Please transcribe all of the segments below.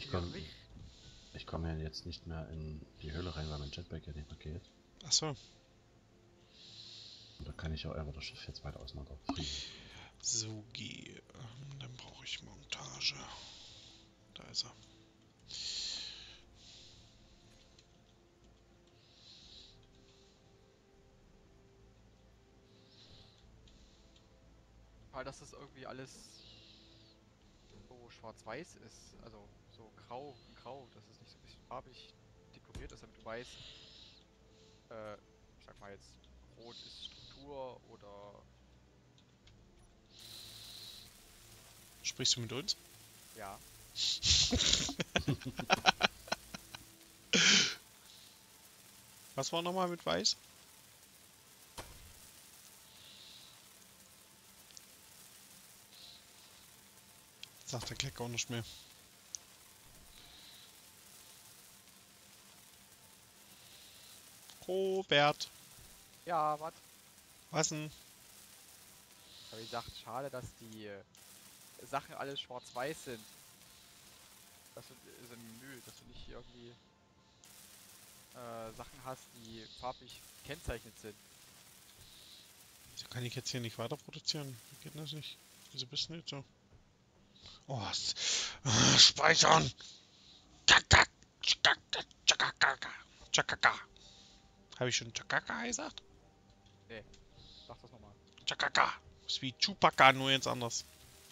schwierig. Ich komme ja jetzt nicht mehr in die Höhle rein, weil mein Jetpack ja nicht mehr geht. Achso. Und da kann ich auch einfach das Schiff jetzt weiter auseinander frieren. So, dann brauche ich Montage. Da ist er. Weil dass das irgendwie alles so schwarz-weiß ist. Also so grau, dass es nicht so ein bisschen farbig dekoriert ist, damit du weißt, ich sag mal jetzt, rot ist Struktur oder Sprichst du mit uns? ja. Was war nochmal mit Weiß? Sagt der Kleck auch nicht mehr. Robert, Ja, was? was denn? Aber wie gesagt, schade, dass die Sachen alles schwarz-weiß sind. Dass du ist ein Müll, dass du nicht irgendwie Sachen hast, die farblich gekennzeichnet sind. Wieso kann ich jetzt hier nicht weiter produzieren? Wie geht das nicht? Wieso bist du nicht so? Oh, speichern! Chakaka. Habe ich schon Chakaka gesagt? Nee, sag das nochmal. Chakaka. Ist wie Chewbacca, nur jetzt anders.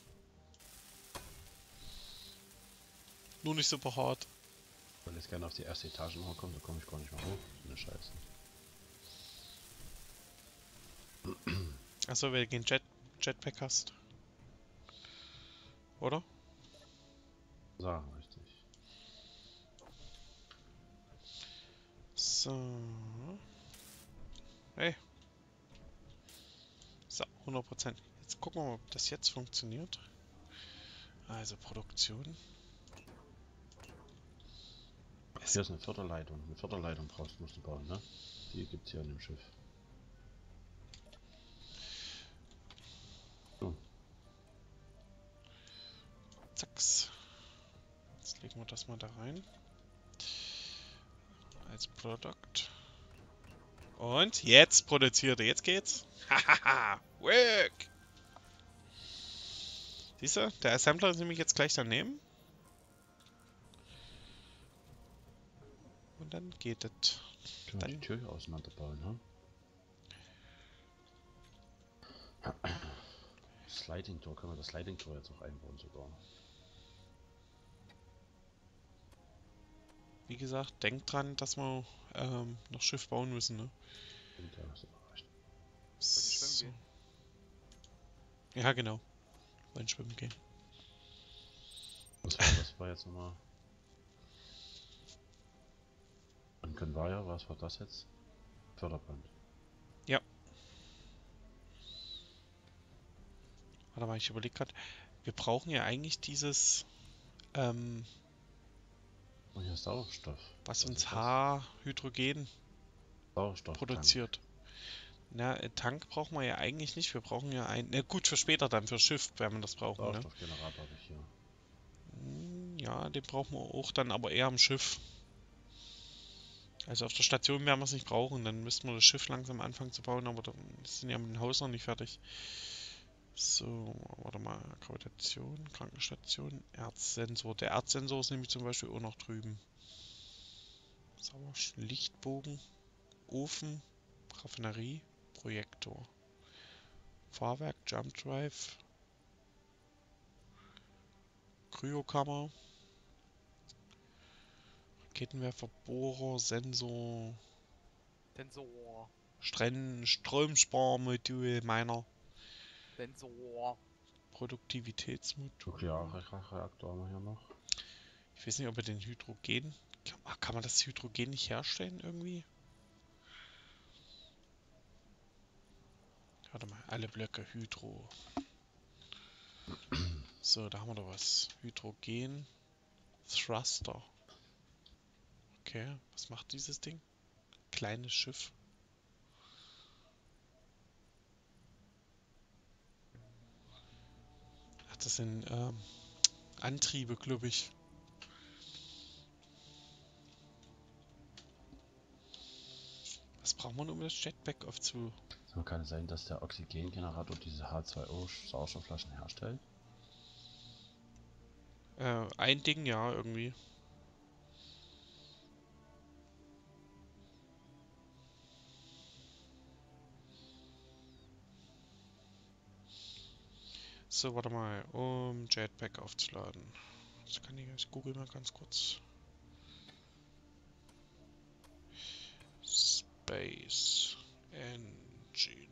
Nur nicht super hart. Ich will jetzt gerne auf die erste Etage noch kommen, da komme ich gar nicht mehr hoch. So eine Scheiße. Achso, weil du kein Jetpack hast. Oder? So, richtig. So. Hey. So, 100%. Jetzt gucken wir mal, ob das jetzt funktioniert. Also Produktion. Hier ist eine Förderleitung. Eine Förderleitung musst du bauen, ne? Die gibt's hier an dem Schiff. So. Zacks. Jetzt legen wir das mal da rein. Als Product. Und jetzt produziert er. Jetzt geht's. Hahaha. Work! Siehst du, der Assembler ist nämlich jetzt gleich daneben. Und dann geht es. Können wir die Tür hier auseinanderbauen, ne? Sliding Door, können wir das Sliding Door jetzt auch einbauen sogar. Wie gesagt, denkt dran, dass wir noch Schiff bauen müssen, ne? Und da ist auch recht. Wollt ihr schwimmen So. gehen? Ja, genau. Wollen schwimmen gehen. Was war jetzt nochmal? Und Conveyor, was war das jetzt? Förderband. Ja. Warte mal, ich überlege gerade. Wir brauchen ja eigentlich dieses, Und hier ist Sauerstoff. was uns ist das? H-Hydrogen Sauerstoff. produziert. Na, Tank brauchen wir ja eigentlich nicht. Wir brauchen ja einen. Na gut, für später dann, für Schiff, wenn wir das brauchen, ne? Sauerstoffgenerator habe ich hier. Ja, den brauchen wir auch dann, aber eher am Schiff. Also auf der Station werden wir es nicht brauchen. Dann müssten wir das Schiff langsam anfangen zu bauen, aber dann sind ja mit dem Haus noch nicht fertig. So, warte mal. Gravitation, Krankenstation, Erzsensor. Der Erzsensor ist nämlich zum Beispiel auch noch drüben. Sauerstoff, Lichtbogen, Ofen, Raffinerie, Projektor. Fahrwerk, Jump Drive, Kryokammer, Raketenwerfer, Bohrer, Sensor, Sensor. Stromsparmodul, Miner, Sensor. Produktivitätsmodul. Nuklearreaktor haben wir hier noch. Ich weiß nicht, ob er den Hydrogen. Kann man das Hydrogen nicht herstellen irgendwie? Warte mal, alle Blöcke Hydro. So, da haben wir doch was. Hydrogen. Thruster. Okay, was macht dieses Ding? Kleines Schiff. Ach, das sind Antriebe, glaube ich. Was braucht man, um das Jetpack aufzu... So kann es sein, dass der Oxygengenerator diese H2O-Sauerstoffflaschen herstellt? Ein Ding, ja, irgendwie. So, warte mal, um Jetpack aufzuladen. Das kann ich googeln mal ganz kurz. Space Engineer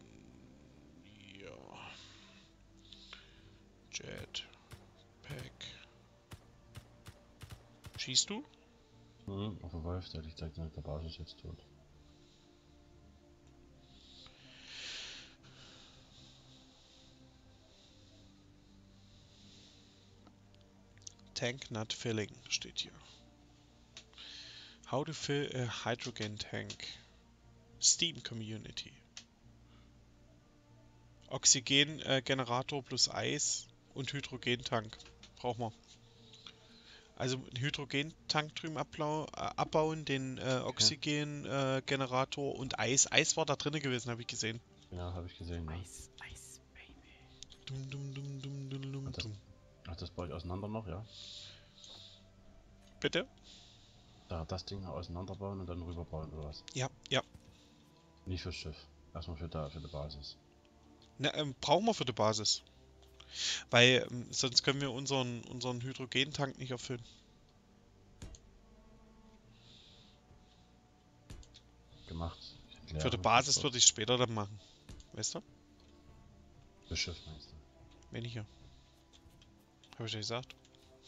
Jetpack. Schießt du? Auf den Wolf, der liegt direkt nach der Basis jetzt tot. Tank not filling steht hier. How to fill a hydrogen tank. Steam Community. Oxygengenerator plus Eis und Hydrogentank. Brauchen wir. Also einen Hydrogentank drüben abbauen, den Oxygengenerator und Eis. Eis war da drinnen gewesen, habe ich gesehen. Ja, habe ich gesehen, ne? Eis, Eis, Baby. Dum, dum, dum, dum, dum, dum, Und das, dum. ach, das baue ich auseinander noch, ja? Bitte? Da das Ding auseinanderbauen und dann rüberbauen oder was? Ja, ja. Nicht fürs Schiff. Erstmal für die Basis. Na, brauchen wir für die Basis. Weil sonst können wir unseren Hydrogentank nicht erfüllen. Gemacht. Für die Basis würde ich später dann machen. Weißt du? Fürs Schiff meinst du? Weniger. Habe ich ja gesagt.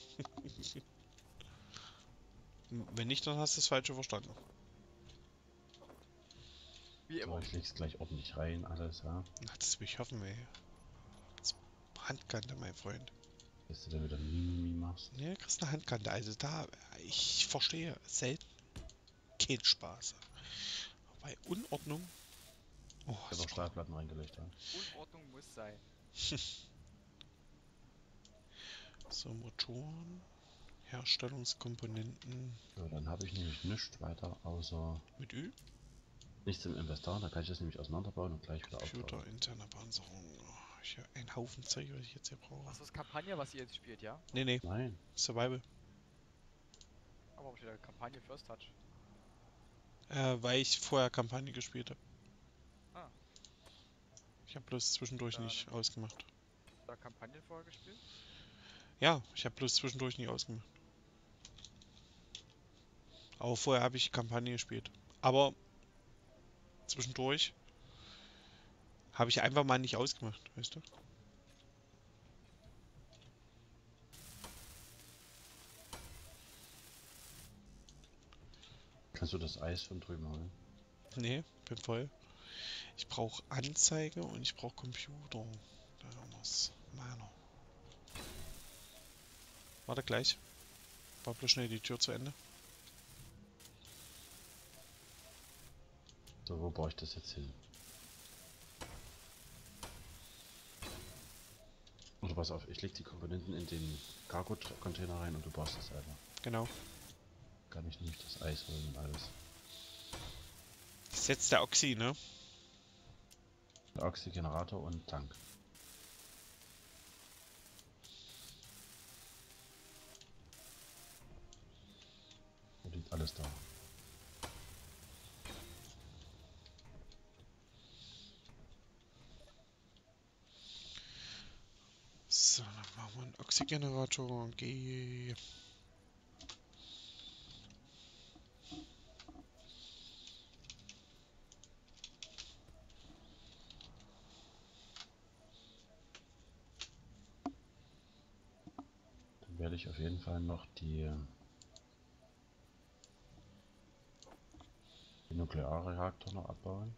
Wenn nicht, dann hast du das Falsche verstanden. Wie So, immer. ich leg's gleich ordentlich rein, alles, ja? Na, das will ich hoffen, ey. Das Handkante, mein Freund. Dass du da wieder Mimimi machst. Ja, kriegst eine Handkante. Also da, ich verstehe selten keinen Spaß. Bei Unordnung. Oh, Ich habe auch super. Stahlplatten reingelegt, ja? Unordnung muss sein. So, Motoren. Herstellungskomponenten So, dann habe ich nämlich nichts weiter außer mit Ü. nichts im Inventar. Da kann ich das nämlich auseinanderbauen und gleich wieder Computer, aufbauen. interne Panzerung. Oh, ich habe einen Haufen Zeug, was ich jetzt hier brauche. Was ist Kampagne, was ihr jetzt spielt, ja? Nee, nee, Nein, Survival. Aber warum steht da Kampagne First Touch? Weil ich vorher Kampagne gespielt habe. Ah. Ich habe bloß zwischendurch Dann- nicht ausgemacht. Da Kampagne vorher gespielt? Ja, ich habe bloß zwischendurch nicht ausgemacht. Aber vorher habe ich Kampagne gespielt. Aber zwischendurch habe ich einfach mal nicht ausgemacht, weißt du? kannst du das Eis von drüben holen? Nee, bin voll. Ich brauche Anzeige und ich brauche Computer. Da haben wir's. Meiner. Warte gleich. War bloß schnell die Tür zu Ende. So, wo baue ich das jetzt hin? Oder pass auf, ich leg die Komponenten in den Cargo-Container rein und du baust das selber. Genau. Kann ich nämlich das Eis holen und alles. Das ist jetzt der Oxy, ne? Der Oxygenerator und Tank. Da liegt alles da. So, dann machen wir einen Oxygenerator. G. Dann werde ich auf jeden Fall noch den Nuklearreaktor noch abbauen.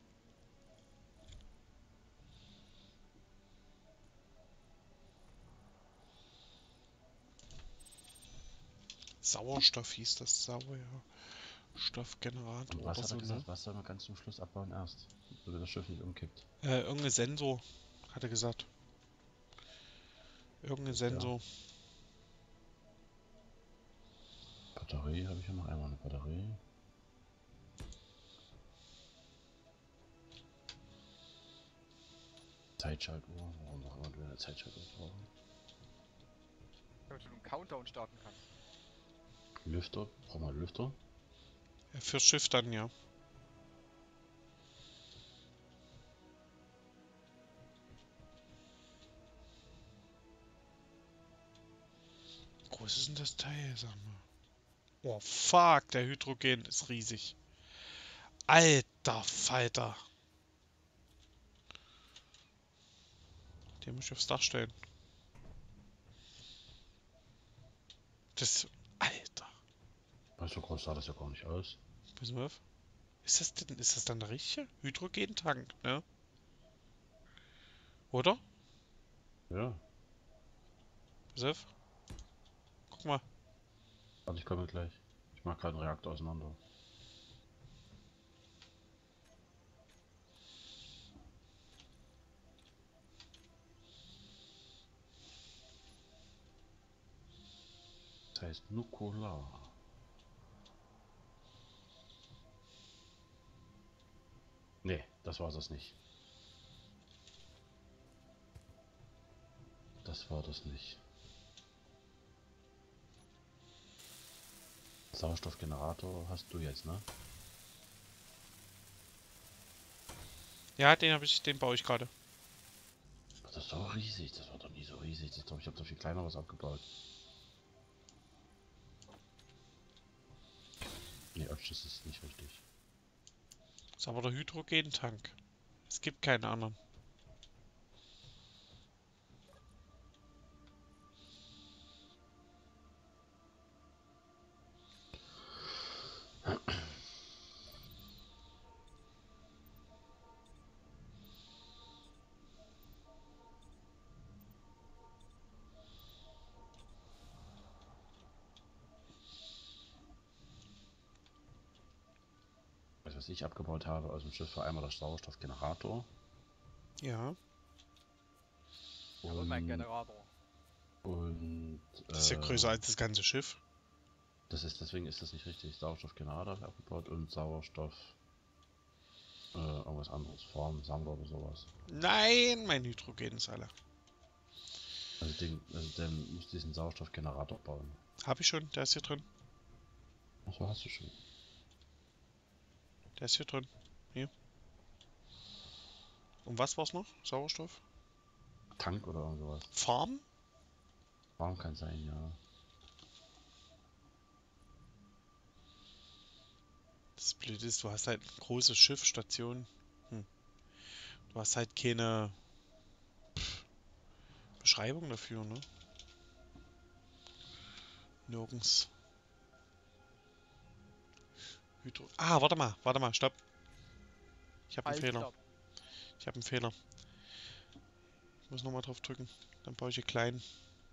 Sauerstoff hieß das. Und Sauerstoffgenerator was oder hat so, er ne? gesagt? Was soll man ganz zum Schluss abbauen erst? Damit das Schiff nicht umkippt. Irgendein Sensor, hat er gesagt. Irgendein Sensor. Batterie habe ich ja noch einmal eine Batterie. Zeitschaltuhr. Warum auch immer wir eine Zeitschaltuhr brauchen. Damit du einen Countdown starten kannst. Lüfter. Brauchen wir einen Lüfter? Ja, fürs Schiff dann, ja. Wie groß ist denn das Teil, sag mal? Oh, fuck, der Hydrogen ist riesig. Alter Falter. Den muss ich aufs Dach stellen. Das... Alter. So groß sah das ja gar nicht aus. Pass mal auf. Ist das dann der richtige Hydrogentank, ne? Oder? Ja. Pass auf. Guck mal. Warte, ich komme gleich. Ich mach gerade einen Reaktor auseinander. Das heißt Nukular. Nee, das war das nicht. Das war das nicht. Sauerstoffgenerator hast du jetzt, ne? Ja, den baue ich gerade. Das ist so riesig, das war doch nie so riesig. Ich habe so viel kleineres abgebaut. Nee, das ist nicht richtig. Das ist aber der Hydrogentank. Es gibt keinen anderen. Was ich abgebaut habe aus dem Schiff war einmal der Sauerstoffgenerator. Ja. Ja, und mein Generator. Und Das ist ja größer als das ganze Schiff. deswegen ist das nicht richtig. Sauerstoffgenerator habe ich abgebaut und Sauerstoff irgendwas anderes, Form, Sammler oder sowas. Nein, mein Hydrogen ist alle. Also der muss diesen Sauerstoffgenerator bauen. Hab ich schon, der ist hier drin. Achso, hast du schon. Der ist hier drin. Hier. Und was war's noch? Sauerstoff? Tank oder irgendwas. Farm? Warum kann sein, ja. Das Blöde ist, du hast halt ein großes Schiff, Station. Du hast halt keine Beschreibung dafür, ne? Nirgends. Warte mal, stopp. Ich habe einen Halt, Fehler. stopp. Ich habe einen Fehler. Ich muss nochmal drauf drücken. Dann baue ich hier klein.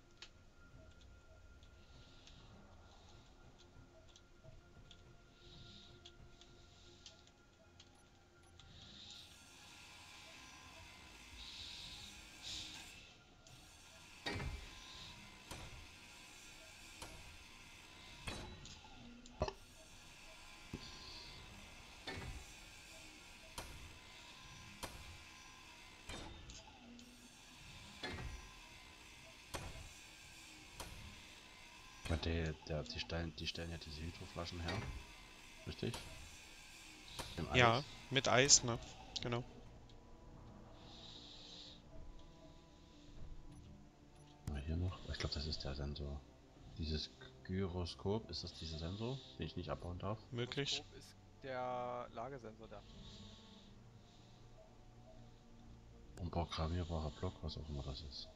Die stellen ja diese Hydroflaschen her. Richtig? Im Eis. Ja, mit Eis, ne? Genau. Hier noch. Ich glaube, das ist der Sensor. Dieses Gyroskop, ist das dieser Sensor, den ich nicht abbauen darf? Möglich. Gyroskop ist der Lagesensor da. Und programmierbarer Block, was auch immer das ist.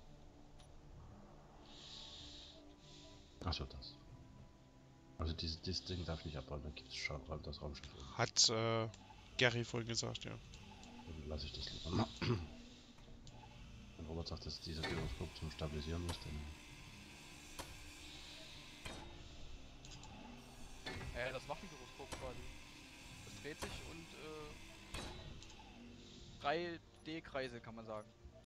Achso, das. Also dieses Ding darf ich nicht abbauen, dann gibt es schon das Raumschiff um. Hat Gary vorhin gesagt, ja. Dann lasse ich das lieber mal. Wenn Robert sagt, dass dieser Gyroskop zum Stabilisieren ist, dann... Das macht ein Gyroskop quasi. Das dreht sich und 3D-Kreise kann man sagen.